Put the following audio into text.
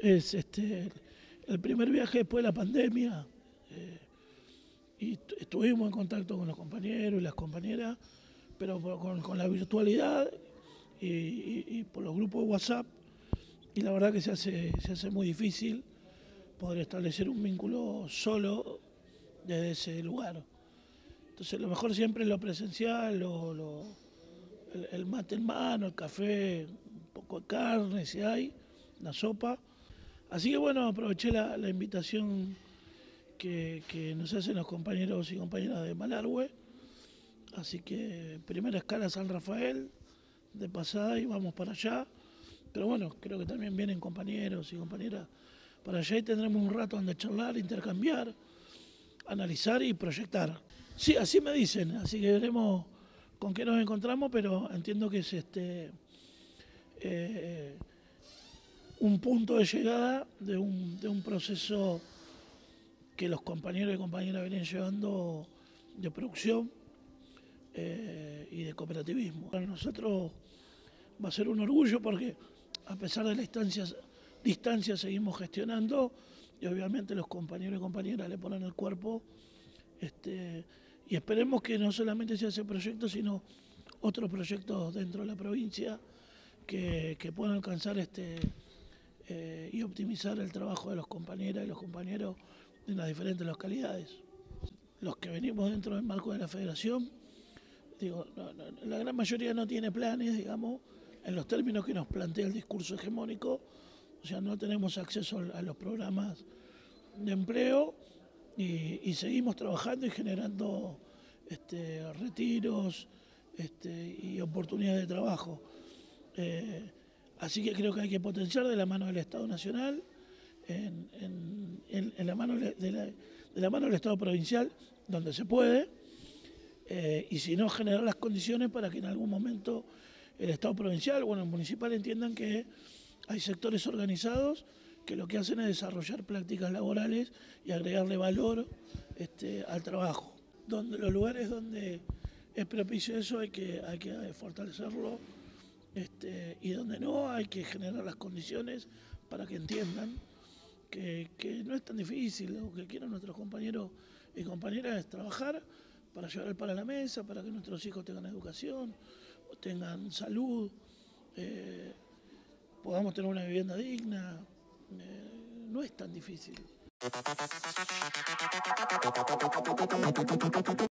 Es el primer viaje después de la pandemia y estuvimos en contacto con los compañeros y las compañeras, pero con la virtualidad y por los grupos de WhatsApp, y la verdad que se hace muy difícil poder establecer un vínculo solo desde ese lugar. Entonces lo mejor siempre es lo presencial, el mate en mano, el café, un poco de carne si hay, una sopa. Así que bueno, aproveché la invitación que nos hacen los compañeros y compañeras de Malargüe. Así que primera escala San Rafael, de pasada y vamos para allá. Pero bueno, creo que también vienen compañeros y compañeras para allá y tendremos un rato donde charlar, intercambiar, analizar y proyectar. Sí, así me dicen, así que veremos con qué nos encontramos, pero entiendo que es un punto de llegada de un proceso que los compañeros y compañeras vienen llevando de producción y de cooperativismo. Para nosotros va a ser un orgullo porque a pesar de las distancias seguimos gestionando y obviamente los compañeros y compañeras le ponen el cuerpo y esperemos que no solamente sea ese proyecto sino otros proyectos dentro de la provincia que puedan alcanzar y optimizar el trabajo de los compañeras y los compañeros en las diferentes localidades. Los que venimos dentro del marco de la federación, digo, la gran mayoría no tiene planes, digamos, en los términos que nos plantea el discurso hegemónico, o sea, no tenemos acceso a los programas de empleo y seguimos trabajando y generando retiros y oportunidades de trabajo. Así que creo que hay que potenciar de la mano del Estado Nacional, de la mano del Estado Provincial, donde se puede, y si no, generar las condiciones para que en algún momento el Estado Provincial o el Municipal entiendan que hay sectores organizados que lo que hacen es desarrollar prácticas laborales y agregarle valor al trabajo. Los lugares donde es propicio eso hay que fortalecerlo, y donde no hay que generar las condiciones para que entiendan que no es tan difícil. Lo que quieren nuestros compañeros y compañeras es trabajar para llevar el pan a la mesa, para que nuestros hijos tengan educación, tengan salud, podamos tener una vivienda digna. No es tan difícil.